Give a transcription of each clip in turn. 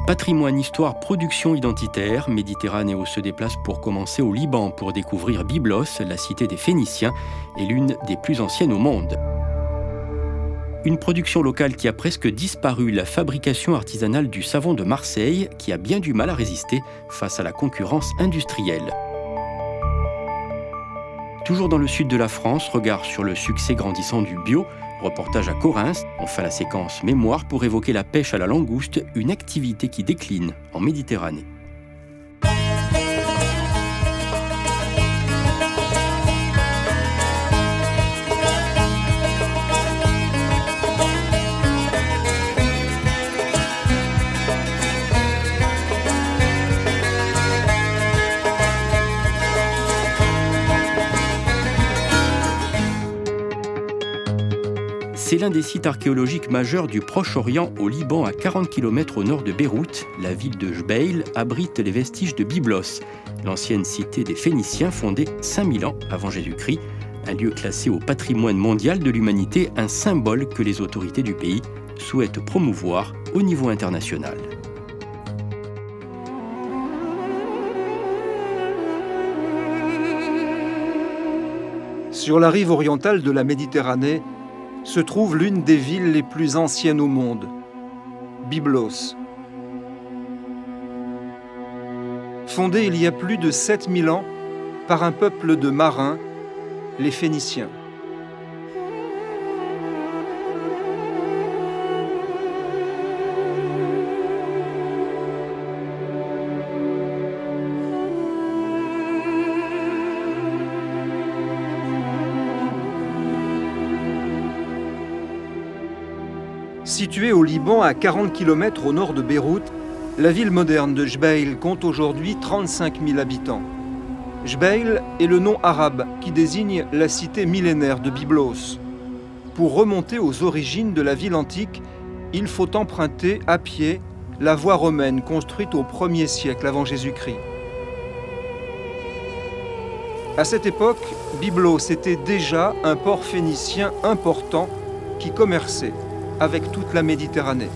Patrimoine, histoire, production identitaire, Méditerranéo se déplace pour commencer au Liban pour découvrir Byblos, la cité des Phéniciens, et l'une des plus anciennes au monde. Une production locale qui a presque disparu, la fabrication artisanale du savon de Marseille, qui a bien du mal à résister face à la concurrence industrielle. Toujours dans le sud de la France, regard sur le succès grandissant du bio, reportage à Correns, enfin la séquence mémoire pour évoquer la pêche à la langouste, une activité qui décline en Méditerranée. C'est l'un des sites archéologiques majeurs du Proche-Orient au Liban, à 40 km au nord de Beyrouth. La ville de Jbeil abrite les vestiges de Byblos, l'ancienne cité des Phéniciens fondée 5000 ans avant Jésus-Christ. Un lieu classé au patrimoine mondial de l'humanité, un symbole que les autorités du pays souhaitent promouvoir au niveau international. Sur la rive orientale de la Méditerranée, se trouve l'une des villes les plus anciennes au monde, Byblos. Fondée il y a plus de 7000 ans par un peuple de marins, les Phéniciens. Située au Liban à 40 km au nord de Beyrouth, la ville moderne de Jbeil compte aujourd'hui 35 000 habitants. Jbeil est le nom arabe qui désigne la cité millénaire de Byblos. Pour remonter aux origines de la ville antique, il faut emprunter à pied la voie romaine construite au 1er siècle avant Jésus-Christ. À cette époque, Byblos était déjà un port phénicien important qui commerçait avec toute la Méditerranée.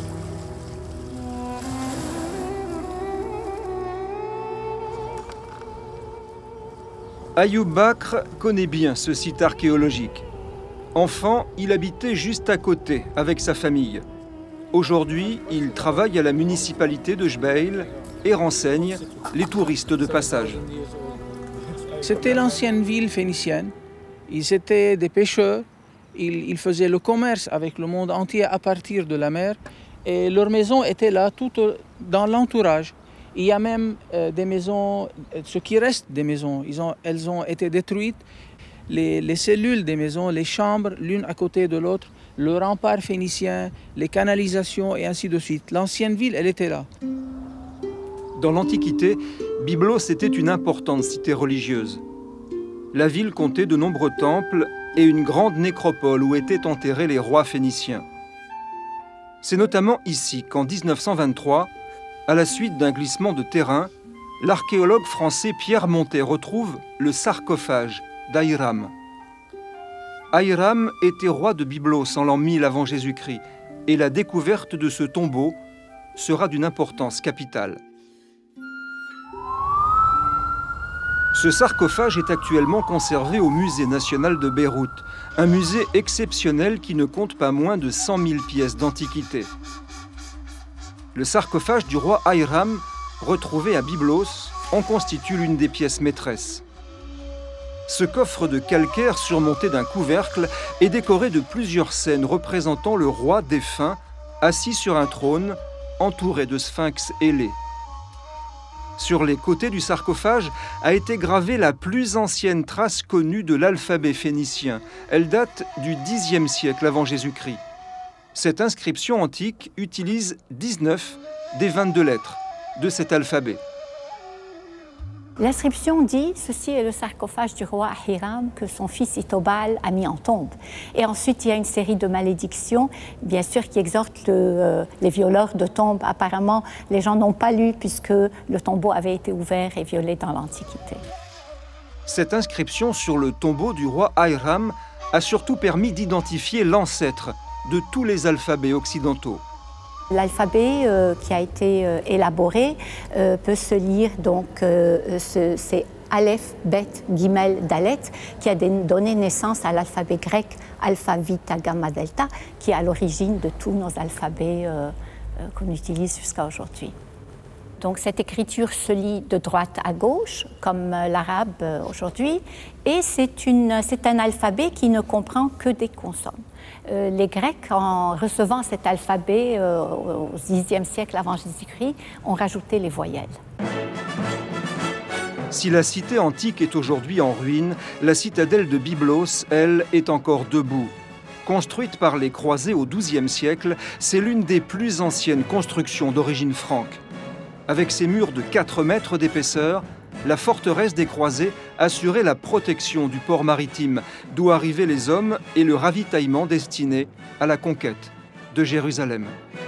Ayoub Bakr connaît bien ce site archéologique. Enfant, il habitait juste à côté avec sa famille. Aujourd'hui, il travaille à la municipalité de Jbeil et renseigne les touristes de passage. C'était l'ancienne ville phénicienne. Ils étaient des pêcheurs. Ils faisaient le commerce avec le monde entier à partir de la mer et leurs maisons étaient là tout dans l'entourage. Il y a même des maisons, ce qui reste des maisons, elles ont été détruites. Les cellules des maisons, les chambres l'une à côté de l'autre, le rempart phénicien, les canalisations et ainsi de suite. L'ancienne ville, elle était là. Dans l'Antiquité, Byblos était une importante cité religieuse. La ville comptait de nombreux temples et une grande nécropole où étaient enterrés les rois phéniciens. C'est notamment ici qu'en 1923, à la suite d'un glissement de terrain, l'archéologue français Pierre Montet retrouve le sarcophage d'Ahiram. Ahiram était roi de Byblos en l'an 1000 avant Jésus-Christ et la découverte de ce tombeau sera d'une importance capitale. Ce sarcophage est actuellement conservé au Musée national de Beyrouth, un musée exceptionnel qui ne compte pas moins de 100 000 pièces d'antiquité. Le sarcophage du roi Ahiram, retrouvé à Byblos, en constitue l'une des pièces maîtresses. Ce coffre de calcaire surmonté d'un couvercle est décoré de plusieurs scènes représentant le roi défunt assis sur un trône entouré de sphinx ailés. Sur les côtés du sarcophage a été gravée la plus ancienne trace connue de l'alphabet phénicien. Elle date du Xe siècle avant Jésus-Christ. Cette inscription antique utilise 19 des 22 lettres de cet alphabet. L'inscription dit « Ceci est le sarcophage du roi Ahiram que son fils Itobal a mis en tombe ». Et ensuite, il y a une série de malédictions, bien sûr, qui exhortent les violeurs de tombes. Apparemment, les gens n'ont pas lu puisque le tombeau avait été ouvert et violé dans l'Antiquité. Cette inscription sur le tombeau du roi Ahiram a surtout permis d'identifier l'ancêtre de tous les alphabets occidentaux. L'alphabet qui a été élaboré peut se lire, donc c'est Aleph, Bet, Gimel, Dalet, qui a donné naissance à l'alphabet grec Alpha, Vita, Gamma, Delta, qui est à l'origine de tous nos alphabets qu'on utilise jusqu'à aujourd'hui. Donc cette écriture se lit de droite à gauche, comme l'arabe aujourd'hui, et c'est un alphabet qui ne comprend que des consonnes. Les Grecs, en recevant cet alphabet au Xe siècle avant Jésus-Christ, ont rajouté les voyelles. Si la cité antique est aujourd'hui en ruine, la citadelle de Byblos, elle, est encore debout. Construite par les croisés au XIIe siècle, c'est l'une des plus anciennes constructions d'origine franque. Avec ses murs de 4 mètres d'épaisseur, la forteresse des croisés assurait la protection du port maritime, d'où arrivaient les hommes et le ravitaillement destiné à la conquête de Jérusalem.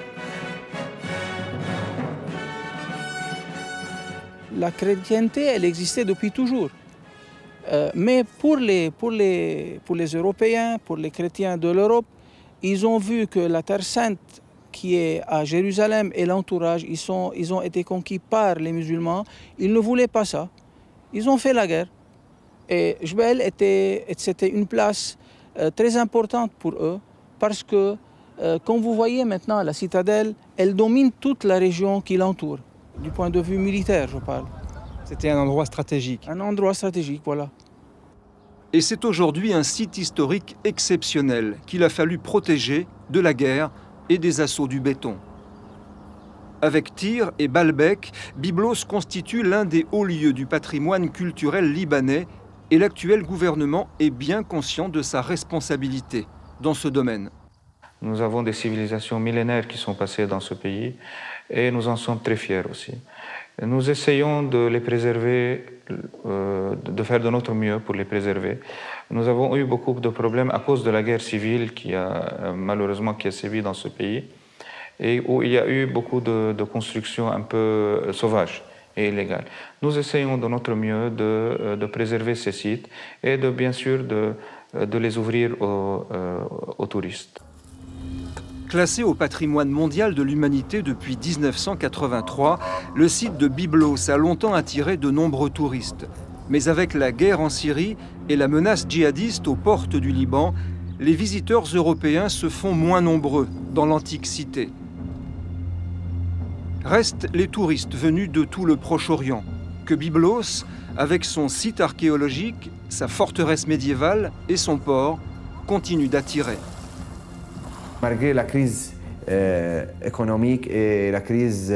La chrétienté, elle existait depuis toujours. Mais pour les Européens, pour les chrétiens de l'Europe, ils ont vu que la Terre Sainte qui est à Jérusalem et l'entourage, ils ont été conquis par les musulmans. Ils ne voulaient pas ça. Ils ont fait la guerre. Et Jbeil c'était une place très importante pour eux parce que, comme vous voyez maintenant, la citadelle, elle domine toute la région qui l'entoure. Du point de vue militaire, je parle. C'était un endroit stratégique. Un endroit stratégique, voilà. Et c'est aujourd'hui un site historique exceptionnel qu'il a fallu protéger de la guerre et des assauts du béton. Avec Tyr et Baalbek, Byblos constitue l'un des hauts lieux du patrimoine culturel libanais et l'actuel gouvernement est bien conscient de sa responsabilité dans ce domaine. Nous avons des civilisations millénaires qui sont passées dans ce pays et nous en sommes très fiers aussi. Nous essayons de les préserver, de faire de notre mieux pour les préserver. Nous avons eu beaucoup de problèmes à cause de la guerre civile qui a malheureusement sévi dans ce pays et où il y a eu beaucoup de constructions un peu sauvages et illégales. Nous essayons de notre mieux de préserver ces sites et bien sûr de les ouvrir aux touristes. Classé au patrimoine mondial de l'humanité depuis 1983, le site de Byblos a longtemps attiré de nombreux touristes. Mais avec la guerre en Syrie et la menace djihadiste aux portes du Liban, les visiteurs européens se font moins nombreux dans l'antique cité. Restent les touristes venus de tout le Proche-Orient, que Byblos, avec son site archéologique, sa forteresse médiévale et son port, continue d'attirer. Malgré la crise économique et la crise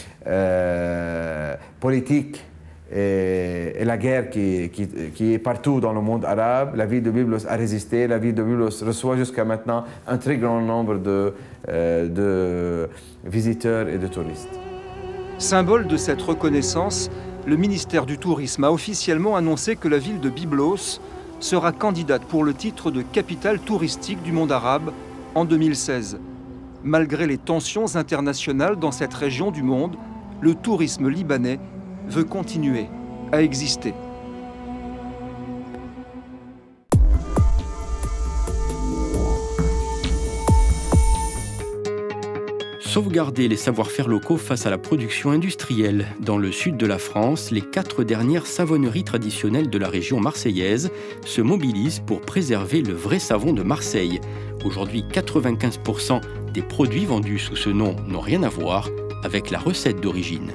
politique et la guerre qui est partout dans le monde arabe, la ville de Byblos a résisté. La ville de Byblos reçoit jusqu'à maintenant un très grand nombre de visiteurs et de touristes. Symbole de cette reconnaissance, le ministère du Tourisme a officiellement annoncé que la ville de Byblos sera candidate pour le titre de capitale touristique du monde arabe en 2016. Malgré les tensions internationales dans cette région du monde, le tourisme libanais veut continuer à exister. Sauvegarder les savoir-faire locaux face à la production industrielle. Dans le sud de la France, les 4 dernières savonneries traditionnelles de la région marseillaise se mobilisent pour préserver le vrai savon de Marseille. Aujourd'hui, 95% des produits vendus sous ce nom n'ont rien à voir avec la recette d'origine.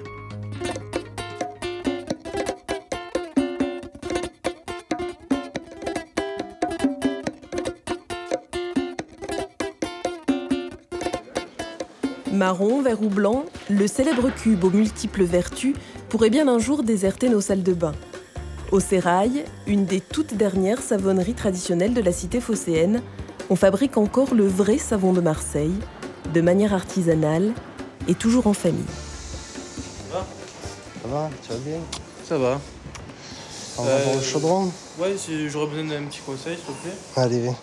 Marron, vert ou blanc, le célèbre cube aux multiples vertus pourrait bien un jour déserter nos salles de bain. Au Sérail, une des toutes dernières savonneries traditionnelles de la cité phocéenne, on fabrique encore le vrai savon de Marseille, de manière artisanale et toujours en famille. Ça va ? Ça va, tu vas bien ? Ça va. On va pour le chaudron ? Ouais, j'aurais besoin d'un petit conseil, s'il te plaît. Allez, viens.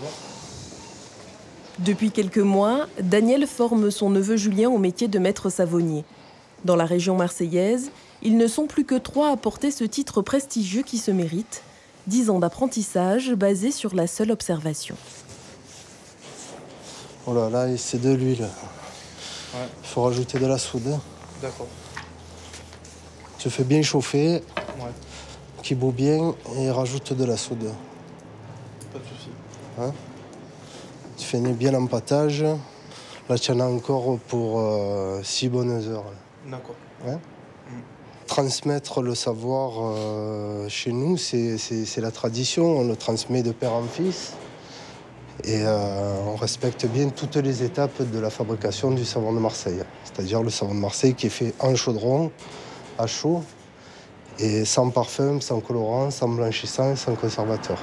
Depuis quelques mois, Daniel forme son neveu Julien au métier de maître savonnier. Dans la région marseillaise, ils ne sont plus que 3 à porter ce titre prestigieux qui se mérite. 10 ans d'apprentissage basés sur la seule observation. Oh là là, c'est de l'huile. Il faut rajouter de la soude. D'accord. Tu fais bien chauffer, Ouais. qui bout bien, et rajoute de la soude. Pas de souci. Hein? Tu finis bien l'empâtage. Là, tu en as encore pour 6 bonnes heures. D'accord. Ouais. Transmettre le savoir chez nous, c'est la tradition. On le transmet de père en fils. Et on respecte bien toutes les étapes de la fabrication du savon de Marseille. C'est-à-dire le savon de Marseille qui est fait en chaudron, à chaud, et sans parfum, sans colorant, sans blanchissant, sans conservateur.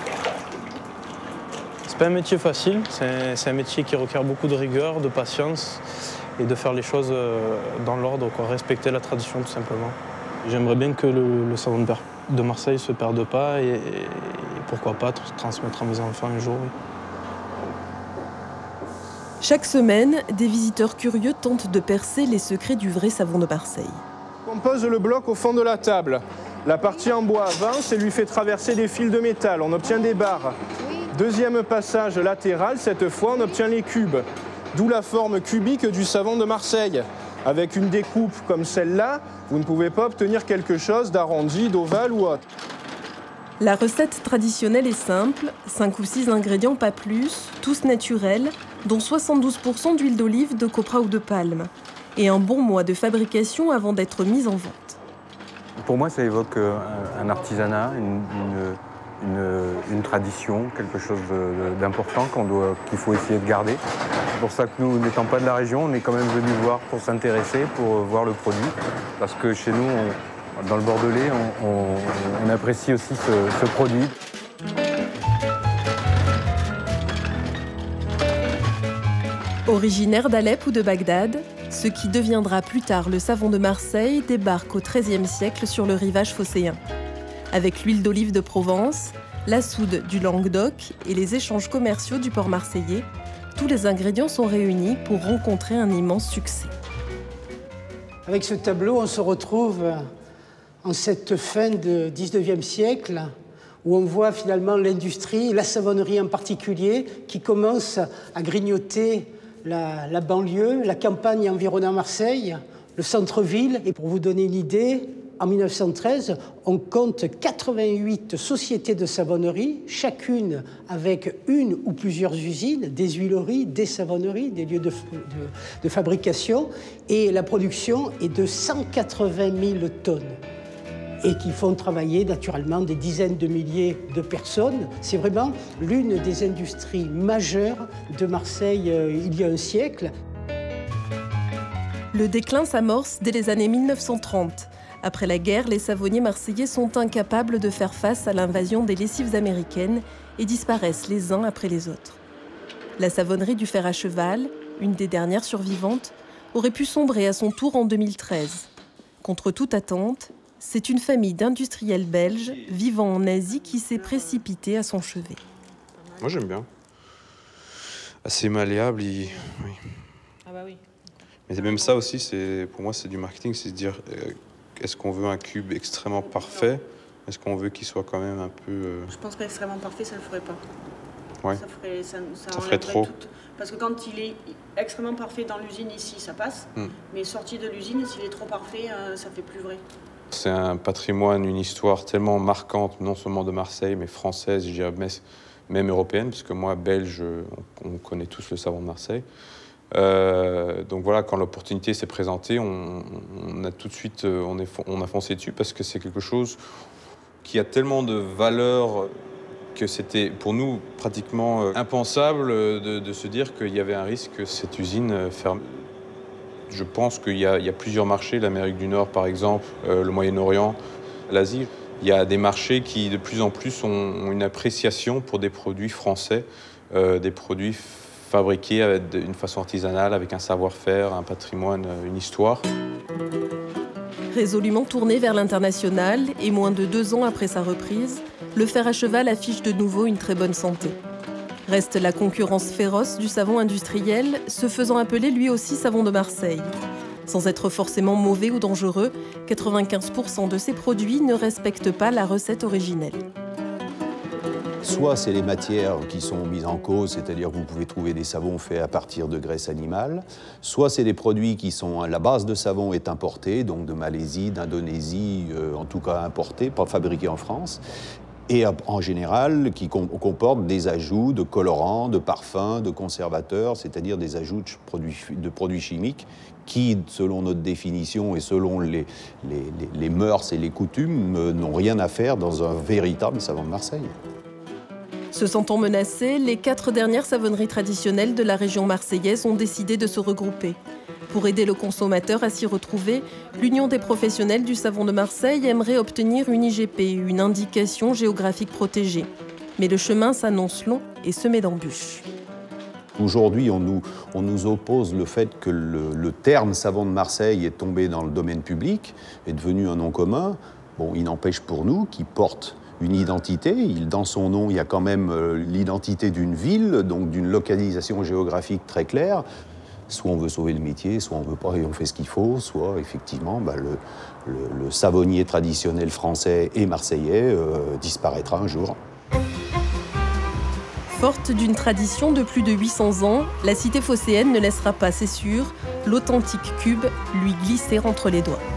C'est pas un métier facile, c'est un métier qui requiert beaucoup de rigueur, de patience et de faire les choses dans l'ordre, respecter la tradition tout simplement. J'aimerais bien que le savon de Marseille ne se perde pas et pourquoi pas transmettre à mes enfants un jour. Oui. Chaque semaine, des visiteurs curieux tentent de percer les secrets du vrai savon de Marseille. On pose le bloc au fond de la table. La partie en bois avance et lui fait traverser des fils de métal. On obtient des barres. Deuxième passage latéral, cette fois on obtient les cubes. D'où la forme cubique du savon de Marseille. Avec une découpe comme celle-là, vous ne pouvez pas obtenir quelque chose d'arrondi, d'ovale ou autre. La recette traditionnelle est simple, 5 ou 6 ingrédients pas plus, tous naturels, dont 72% d'huile d'olive, de copra ou de palme. Et un bon mois de fabrication avant d'être mise en vente. Pour moi, ça évoque un artisanat, une tradition, quelque chose d'important qu'il faut essayer de garder. C'est pour ça que nous, n'étant pas de la région, on est quand même venus voir pour s'intéresser, pour voir le produit. Parce que chez nous, dans le Bordelais, on apprécie aussi ce produit. Originaire d'Alep ou de Bagdad, ce qui deviendra plus tard le savon de Marseille débarque au XIIIe siècle sur le rivage phocéen. Avec l'huile d'olive de Provence, la soude du Languedoc et les échanges commerciaux du port marseillais, tous les ingrédients sont réunis pour rencontrer un immense succès. Avec ce tableau, on se retrouve en cette fin du XIXe siècle où on voit finalement l'industrie, la savonnerie en particulier, qui commence à grignoter la banlieue, la campagne environnant Marseille, le centre-ville. Et pour vous donner une idée, en 1913, on compte 88 sociétés de savonnerie, chacune avec une ou plusieurs usines, des huileries, des savonneries, des lieux de fabrication. Et la production est de 180 000 tonnes. Et qui font travailler naturellement des dizaines de milliers de personnes. C'est vraiment l'une des industries majeures de Marseille il y a un siècle. Le déclin s'amorce dès les années 1930. Après la guerre, les savonniers marseillais sont incapables de faire face à l'invasion des lessives américaines et disparaissent les uns après les autres. La savonnerie du fer à cheval, une des dernières survivantes, aurait pu sombrer à son tour en 2013. Contre toute attente, c'est une famille d'industriels belges vivant en Asie qui s'est précipitée à son chevet. Moi j'aime bien. Assez malléable. Oui. Ah bah oui. Mais même ça aussi, pour moi c'est du marketing, c'est de dire est-ce qu'on veut un cube extrêmement parfait? Est-ce qu'on veut qu'il soit quand même un peu... Je pense qu'extrêmement parfait, ça ne le ferait pas. Ouais. Ça ferait trop. Parce que quand il est extrêmement parfait dans l'usine ici, ça passe. Mais sorti de l'usine, s'il est trop parfait, ça fait plus vrai. C'est un patrimoine, une histoire tellement marquante, non seulement de Marseille, mais française, je dirais même européenne, parce que moi, belge, on connaît tous le savon de Marseille. Donc voilà, quand l'opportunité s'est présentée, on a tout de suite on a foncé dessus, parce que c'est quelque chose qui a tellement de valeur que c'était pour nous pratiquement impensable de se dire qu'il y avait un risque que cette usine ferme. Je pense qu'il y a plusieurs marchés, l'Amérique du Nord par exemple, le Moyen-Orient, l'Asie. Il y a des marchés qui de plus en plus ont une appréciation pour des produits français, des produits fabriqués d'une façon artisanale, avec un savoir-faire, un patrimoine, une histoire. Résolument tourné vers l'international et moins de 2 ans après sa reprise, le fer à cheval affiche de nouveau une très bonne santé. Reste la concurrence féroce du savon industriel, se faisant appeler lui aussi savon de Marseille. Sans être forcément mauvais ou dangereux, 95% de ces produits ne respectent pas la recette originelle. Soit c'est les matières qui sont mises en cause, c'est-à-dire que vous pouvez trouver des savons faits à partir de graisse animale, soit c'est des produits qui sont, la base de savon est importée, donc de Malaisie, d'Indonésie, en tout cas importée, pas fabriquée en France, et en général qui comportent des ajouts de colorants, de parfums, de conservateurs, c'est-à-dire des ajouts de produits chimiques qui, selon notre définition et selon les mœurs et les coutumes, n'ont rien à faire dans un véritable savon de Marseille. Se sentant menacés, les 4 dernières savonneries traditionnelles de la région marseillaise ont décidé de se regrouper. Pour aider le consommateur à s'y retrouver, l'Union des professionnels du savon de Marseille aimerait obtenir une IGP, une indication géographique protégée. Mais le chemin s'annonce long et semé d'embûches. Aujourd'hui, on nous oppose le fait que le terme savon de Marseille est tombé dans le domaine public, est devenu un nom commun. Bon, il n'empêche pour nous qu'il porte une identité. Dans son nom, il y a quand même l'identité d'une ville, donc d'une localisation géographique très claire. Soit on veut sauver le métier, soit on ne veut pas et on fait ce qu'il faut, soit effectivement le savonnier traditionnel français et marseillais disparaîtra un jour. Forte d'une tradition de plus de 800 ans, la cité phocéenne ne laissera pas, c'est sûr, l'authentique cube lui glisser entre les doigts.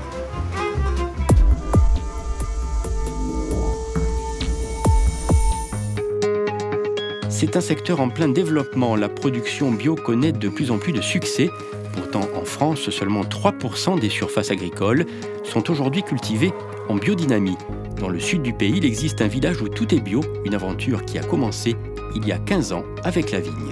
C'est un secteur en plein développement. La production bio connaît de plus en plus de succès. Pourtant, en France, seulement 3% des surfaces agricoles sont aujourd'hui cultivées en biodynamie. Dans le sud du pays, il existe un village où tout est bio, une aventure qui a commencé il y a 15 ans avec la vigne.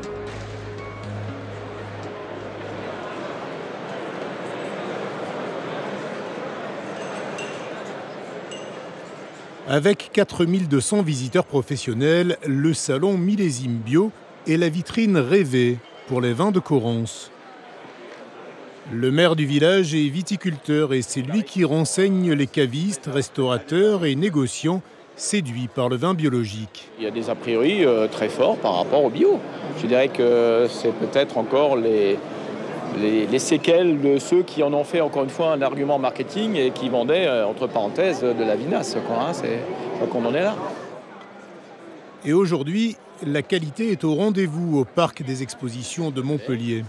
Avec 4200 visiteurs professionnels, le salon Millésime Bio est la vitrine rêvée pour les vins de Corrence. Le maire du village est viticulteur et c'est lui qui renseigne les cavistes, restaurateurs et négociants séduits par le vin biologique. Il y a des a priori très forts par rapport au bio. Je dirais que c'est peut-être encore les séquelles de ceux qui en ont fait encore une fois un argument marketing et qui vendaient, entre parenthèses, de la vinasse. Je crois qu'on en est là. Et aujourd'hui, la qualité est au rendez-vous au Parc des Expositions de Montpellier.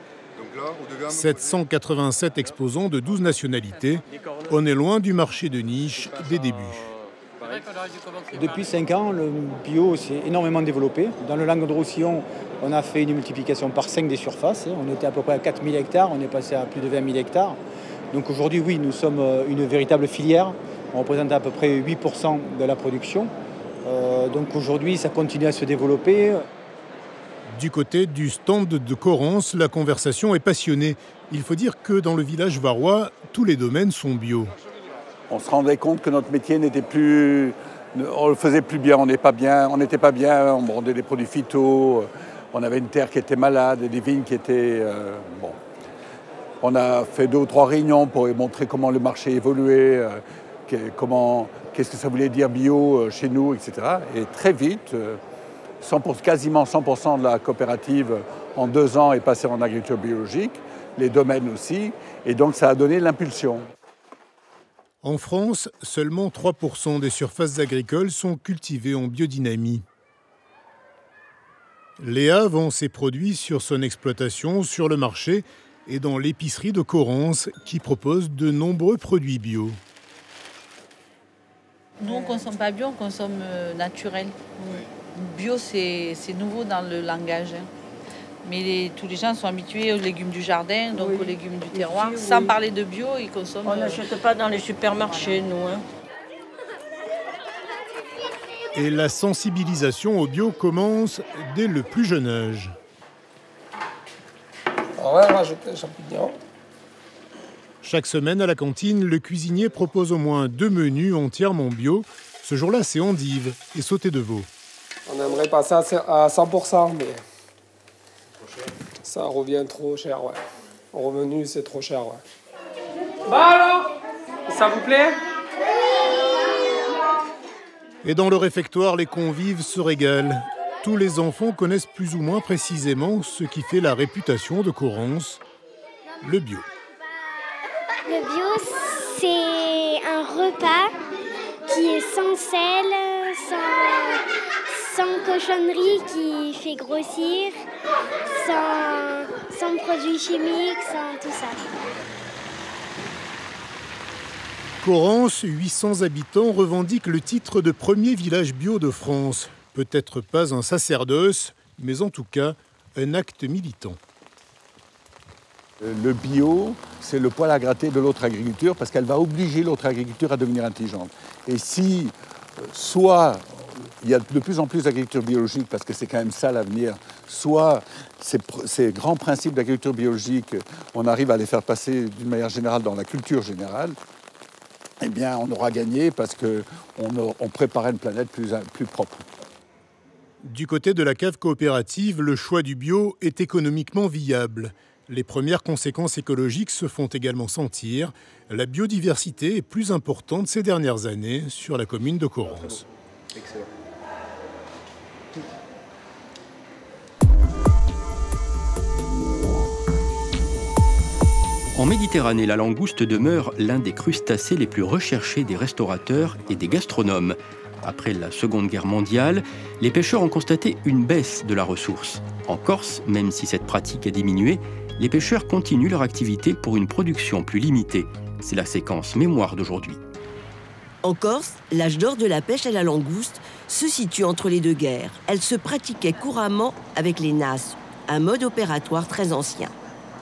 787 exposants de 12 nationalités. On est loin du marché de niche des débuts. Depuis 5 ans, le bio s'est énormément développé. Dans le Languedoc-Roussillon, on a fait une multiplication par 5 des surfaces. On était à peu près à 4 000 hectares, on est passé à plus de 20 000 hectares. Donc aujourd'hui, oui, nous sommes une véritable filière. On représente à peu près 8% de la production. Donc aujourd'hui, ça continue à se développer. Du côté du stand de Corrence, la conversation est passionnée. Il faut dire que dans le village varois, tous les domaines sont bio. On se rendait compte que notre métier n'était plus... On le faisait plus bien, on n'était pas bien, on vendait des produits phyto, on avait une terre qui était malade, des vignes qui étaient... bon. On a fait 2 ou 3 réunions pour montrer comment le marché évoluait, qu'est-ce que ça voulait dire bio chez nous, etc. Et très vite, quasiment 100% de la coopérative en 2 ans est passée en agriculture biologique, les domaines aussi, et donc ça a donné l'impulsion. En France, seulement 3% des surfaces agricoles sont cultivées en biodynamie. Léa vend ses produits sur son exploitation, sur le marché et dans l'épicerie de Corrence qui propose de nombreux produits bio. Nous, on ne consomme pas bio, on consomme naturel. Bio, c'est nouveau dans le langage. Mais tous les gens sont habitués aux légumes du jardin, donc aux légumes du terroir. Ici, sans parler de bio, ils consomment... On n'achète pas dans les supermarchés, nous. Et la sensibilisation au bio commence dès le plus jeune âge. On va rajouter des champignons. Chaque semaine, à la cantine, le cuisinier propose au moins 2 menus entièrement bio. Ce jour-là, c'est endive et sauté de veau. On aimerait passer à 100%, mais... ça revient trop cher, ouais. En revenu, c'est trop cher, ouais. Bah alors, ça vous plaît? Et dans le réfectoire, les convives se régalent. Tous les enfants connaissent plus ou moins précisément ce qui fait la réputation de Corrence, le bio. Le bio, c'est un repas qui est sans sel, sans cochonnerie qui fait grossir, sans produits chimiques, sans tout ça. Corrence, 800 habitants, revendique le titre de premier village bio de France. Peut-être pas un sacerdoce, mais en tout cas un acte militant. Le bio, c'est le poil à gratter de l'autre agriculture parce qu'elle va obliger l'autre agriculture à devenir intelligente. Et si, soit il y a de plus en plus d'agriculture biologique parce que c'est quand même ça l'avenir, soit ces grands principes d'agriculture biologique, on arrive à les faire passer d'une manière générale dans la culture générale, eh bien on aura gagné parce qu'on préparait une planète plus propre. Du côté de la cave coopérative, le choix du bio est économiquement viable. Les premières conséquences écologiques se font également sentir. La biodiversité est plus importante ces dernières années sur la commune de Corrence. Excellent. En Méditerranée, la langouste demeure l'un des crustacés les plus recherchés des restaurateurs et des gastronomes. Après la Seconde Guerre mondiale, les pêcheurs ont constaté une baisse de la ressource. En Corse, même si cette pratique a diminué, les pêcheurs continuent leur activité pour une production plus limitée. C'est la séquence mémoire d'aujourd'hui. En Corse, l'âge d'or de la pêche à la langouste se situe entre les deux guerres. Elle se pratiquait couramment avec les nasses, un mode opératoire très ancien.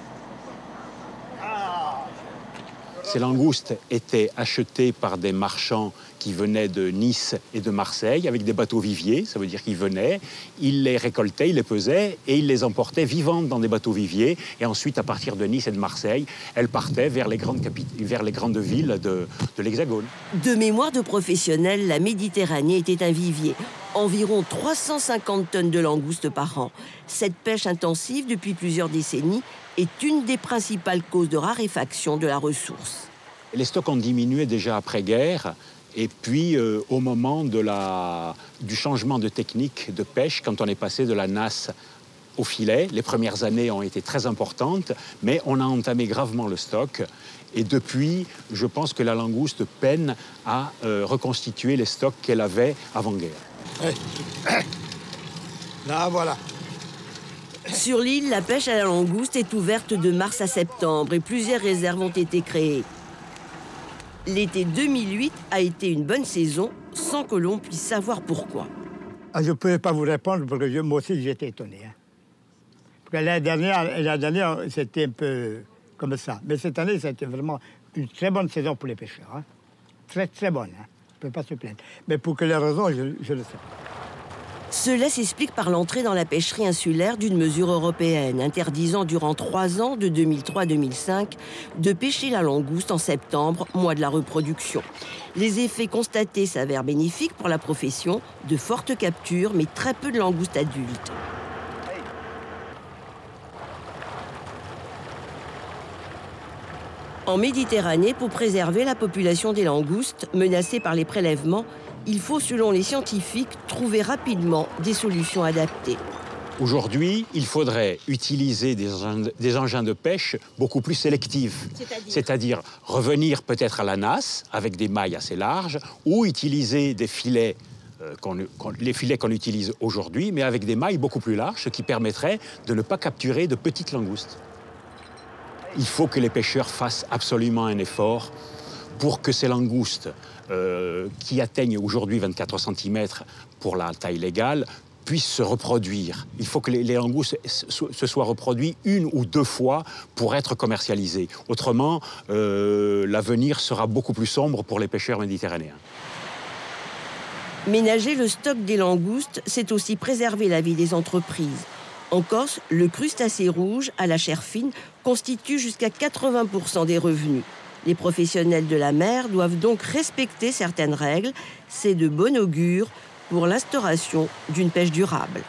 Ces langoustes étaient achetées par des marchands qui venaient de Nice et de Marseille avec des bateaux viviers, ça veut dire qu'ils venaient, ils les récoltaient, ils les pesaient et ils les emportaient vivantes dans des bateaux viviers. Et ensuite, à partir de Nice et de Marseille, elles partaient vers les grandes villes de l'Hexagone. De mémoire de professionnels, la Méditerranée était un vivier. Environ 350 tonnes de langoustes par an. Cette pêche intensive depuis plusieurs décennies est une des principales causes de raréfaction de la ressource. Les stocks ont diminué déjà après-guerre. Et puis, au moment du changement de technique de pêche, quand on est passé de la nasse au filet, les premières années ont été très importantes, mais on a entamé gravement le stock. Et depuis, je pense que la langouste peine à reconstituer les stocks qu'elle avait avant-guerre. Là, voilà. Sur l'île, la pêche à la langouste est ouverte de mars à septembre et plusieurs réserves ont été créées. L'été 2008 a été une bonne saison, sans que l'on puisse savoir pourquoi. Je ne pouvais pas vous répondre parce que moi aussi j'étais étonné. Hein. Parce que l'année dernière c'était un peu comme ça. Mais cette année, c'était vraiment une très bonne saison pour les pêcheurs. Hein. Très, très bonne. Hein. On ne peut pas se plaindre. Mais pour quelles raisons, je ne sais pas. Cela s'explique par l'entrée dans la pêcherie insulaire d'une mesure européenne interdisant durant 3 ans, de 2003 à 2005, de pêcher la langouste en septembre, mois de la reproduction. Les effets constatés s'avèrent bénéfiques pour la profession, de fortes captures, mais très peu de langoustes adultes. En Méditerranée, pour préserver la population des langoustes menacées par les prélèvements, il faut, selon les scientifiques, trouver rapidement des solutions adaptées. Aujourd'hui, il faudrait utiliser des engins de pêche beaucoup plus sélectifs. C'est-à-dire revenir peut-être à la nasse avec des mailles assez larges ou utiliser des filets, les filets qu'on utilise aujourd'hui, mais avec des mailles beaucoup plus larges, ce qui permettrait de ne pas capturer de petites langoustes. Il faut que les pêcheurs fassent absolument un effort pour que ces langoustes, qui atteignent aujourd'hui 24 cm pour la taille légale, puissent se reproduire. Il faut que les langoustes se soient reproduits 1 ou 2 fois pour être commercialisées. Autrement, l'avenir sera beaucoup plus sombre pour les pêcheurs méditerranéens. Ménager le stock des langoustes, c'est aussi préserver la vie des entreprises. En Corse, le crustacé rouge à la chair fine constitue jusqu'à 80% des revenus. Les professionnels de la mer doivent donc respecter certaines règles. C'est de bon augure pour l'instauration d'une pêche durable.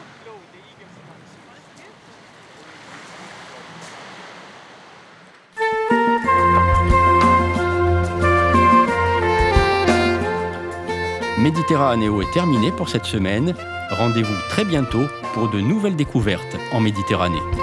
Méditerranéo est terminé pour cette semaine. Rendez-vous très bientôt pour de nouvelles découvertes en Méditerranée.